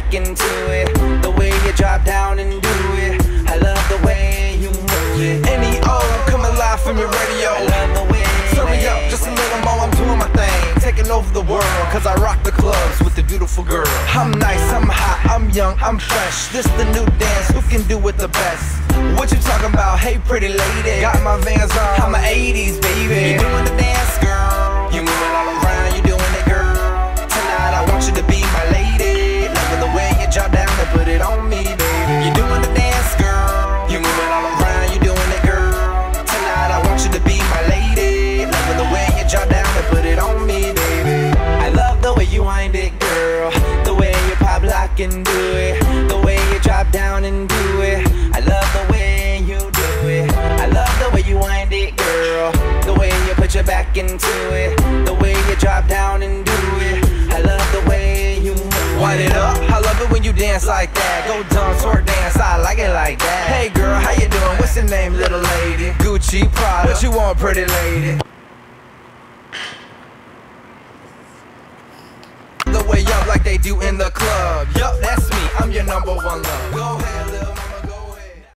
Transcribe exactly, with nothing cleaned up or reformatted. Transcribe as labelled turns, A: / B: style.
A: back into it. The way you drop down and do it, I love the way you move it.
B: N E O, coming live from your radio.
A: I love the way.
B: Turn me up just a little more, I'm doing my thing, taking over the world, cause I rock the clubs with the beautiful girl. I'm nice, I'm hot, I'm young, I'm fresh. This the new dance, who can do it the best? What you talking about, hey pretty lady? Got my Vans on, I'm a eighties baby.
A: You doing the dance, girl. You moving all around, you doing it, girl. Tonight I want you to be my lady. Loving the way you drop down and put it on me, baby. You doing the dance, girl. You moving all around, you doing it, girl. Tonight I want you to be my lady. Loving the way you drop down and put it on me, baby. I love the way you wind it, girl. The way you pop, lock, and do it. The way you drop down and do it. I love the way you do it. I love the way you wind it, girl. The way you put your back into it. The way you drop down and do it. I love the way you move.
B: Wind it up, I love it when you dance like that. Go dumb, twerk dance, I like it like that. Hey girl, how you doing? What's your name, little lady? Gucci, Prada, what you want, pretty lady? The way up like they do in the club. Yup, that's me, I'm your number one love. Go ahead.